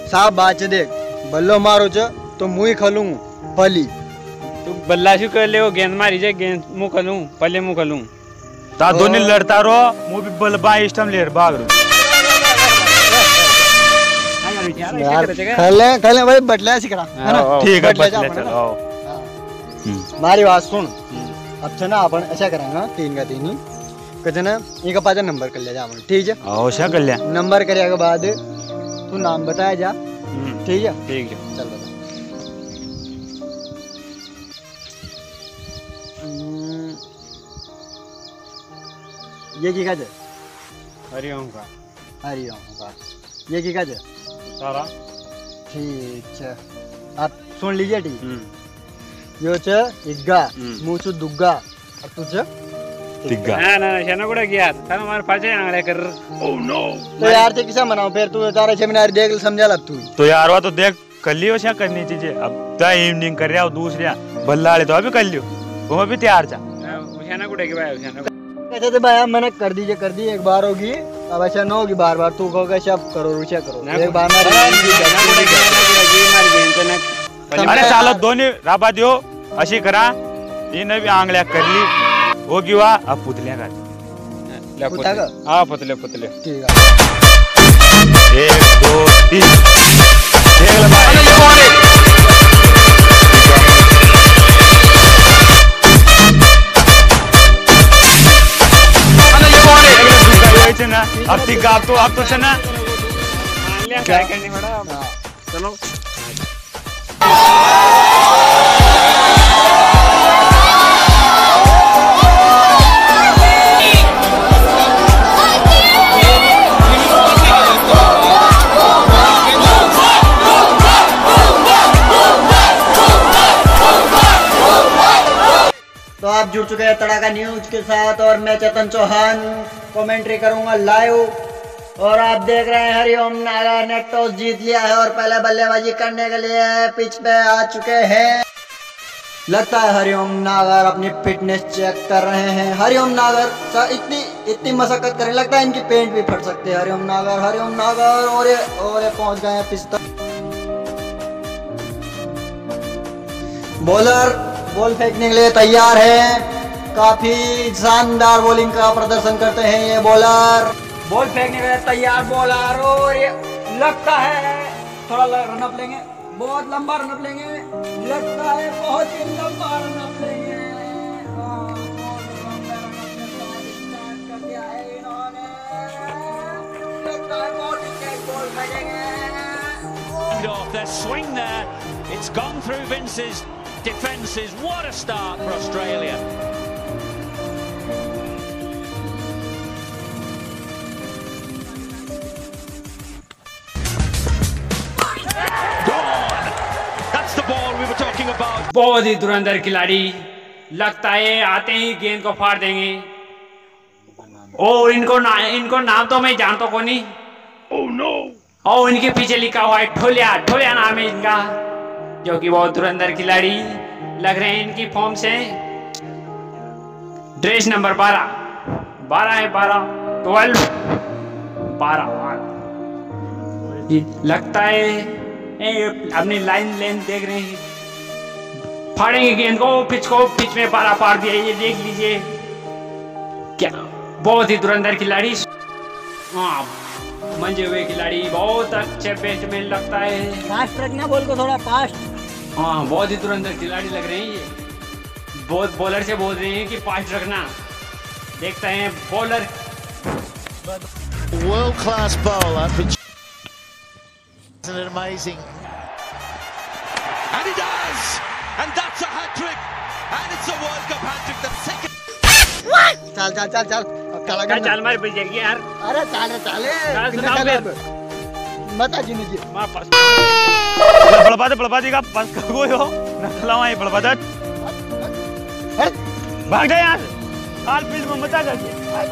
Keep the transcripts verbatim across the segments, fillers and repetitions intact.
साफ बात है देख बल्लो मारो च तो मुई खलूं पली तू बल्ला शू कर ले वो गेंद मारी जे गेंद मुंह खलूं पले मुंह खलूं ता दोनी लड़ता रो मु भी बलबा इष्टम लेर भाग रो यार खले खले भाई बटला सिकड़ा है ना ठीक है बटले चलो मारी बात सुन अब से ना अपन ऐसा करेंगे तीन का तीन ही कहते ना एक पाँच नंबर कर ले जा अपन ठीक है आओ क्या कर लिया नंबर करे के बाद तू नाम बताया जा ठीक है ठीक है चल बता ये की काज हरिओम का हरिओम का ये की काज सारा ठीक है आप सुन लीजिए ठीक यो च इग्गा मुचु दुग्गा और तुझ तिग्गा ना ना शना कुठे गया थाना मार पाचे आंगळे कर ओह नो तो यार ते किसा मनाओ फिर तू तारा सेमिनार देख समझा लब तू तो यार वो तो देख कर लियो क्या करनी चीजें अब ता इवनिंग कर रहा हो दूसरे बल्लाड़े तो अभी कर लियो वो भी तैयार था शना कुठे गया शना कहते थे भाई मैंने कर दीजिए कर दी एक बार होगी अब ऐसा न होगी बार बार तू कहोगे सब करो रुचिया करो एक बार अरे चालो दोन्ही राबा दियो अशी करा इन भी आंगळ्या करली वो किंवा अब पुतल्या का हाँ पुतले पुतले ठीक है एक दो तीन देख ले भाई ना अब तिग्गा अब तो अब तो चना क्या करने पड़ा चलो तो आप जुड़ चुके हैं तड़ाका न्यूज के साथ और मैं चेतन चौहान कमेंट्री करूंगा लाइव और आप देख रहे हैं हरिओम नागर ने टॉस जीत लिया है और पहले बल्लेबाजी करने के लिए पिच पे आ चुके हैं। लगता है हरिओम नागर अपनी फिटनेस चेक कर रहे हैं। हरिओम नागर इतनी इतनी मशक्कत करें लगता है इनकी पेंट भी फट सकती है। हरिओम नागर हरिओम नागर और ये और ये पहुंच गए हैं पिच तक। बॉलर बॉल फेंकने के लिए तैयार है। काफी शानदार बॉलिंग का प्रदर्शन करते हैं ये बॉलर। बॉल फेंकने के लिए तैयार बॉलर और ये लगता है थोड़ा रनअप लेंगे, बहुत लंबा रनअप लेंगे, लगता है बहुत ही लंबा रनअप लेंगे। कर दिया है इन्होंने, लगता है बहुत ही तेज बॉल फेंकेंगे। Off their swing there, it's gone through Vince's defences. What a start for Australia. Gone. That's the ball we were talking about. बहुत ही धुरंधर खिलाड़ी, लगता है आते ही गेंद को फाड़ देंगे। ओ इनको ना इनको नाम तो मैं जानता को नहीं। Oh no. और इनके पीछे लिखा हुआ है ठोलिया, ठोलिया नाम है इनका, जो कि बहुत धुरंधर खिलाड़ी लग रहे हैं इनकी फॉर्म से। ड्रेस नंबर बारह, बारह है बारह, ट्वेल्व, बारह लगता है। ए, अपनी लाइन लेन देख रहे हैं, फाड़ेंगे गेंद को, पिच को पिच में पारा पार दिया, ये देख लीजिए क्या बहुत ही धुरंधर खिलाड़ी। हाँ मंजे हुए खिलाड़ी, बहुत अच्छे बैट्समैन लगता है। फास्ट रखना बॉल को थोड़ा फास्ट। हाँ बहुत ही धुरंधर खिलाड़ी लग रहे हैं ये। बहुत बॉलर से बोल रहे हैं कि फास्ट रखना। देखते हैं bowler world class bowler. Isn't it amazing? And he does, and that's a hat trick, and it's a World Cup hat trick. The second. चल चल चल चल क्या चाल मार बज गई यार। अरे चाले चाले चाल सुनाओ फिर मत जी नीचे मां पास बड़बा दे बड़बा जी का पास कर गो हो नखला वहीं बड़बा दे भाग जा यार हाल फील्ड में मचा जाके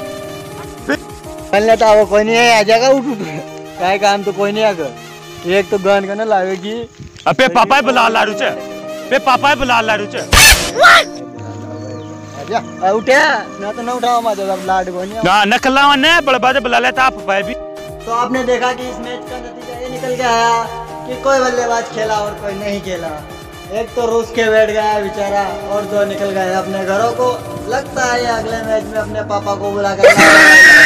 पहले तो वो कोई नहीं है आ जाएगा उठ काय काम तो कोई नहीं आगा एक तो गन करना लावेगी अबे पापा बुला लारू चे पे पापा बुला लारू चे आजा उठे ना तो ना उठाओ मत अब लाड को नहीं ना नखला ने बड़बा दे बुला लेता आप भाई भी। तो आपने देखा कि इस मैच का नतीजा ये निकल के आया कि कोई बल्लेबाज खेला और कोई नहीं खेला। एक तो रूस के बैठ गया बेचारा और दो निकल गए अपने घरों को। लगता है अगले मैच में अपने पापा को बुला कर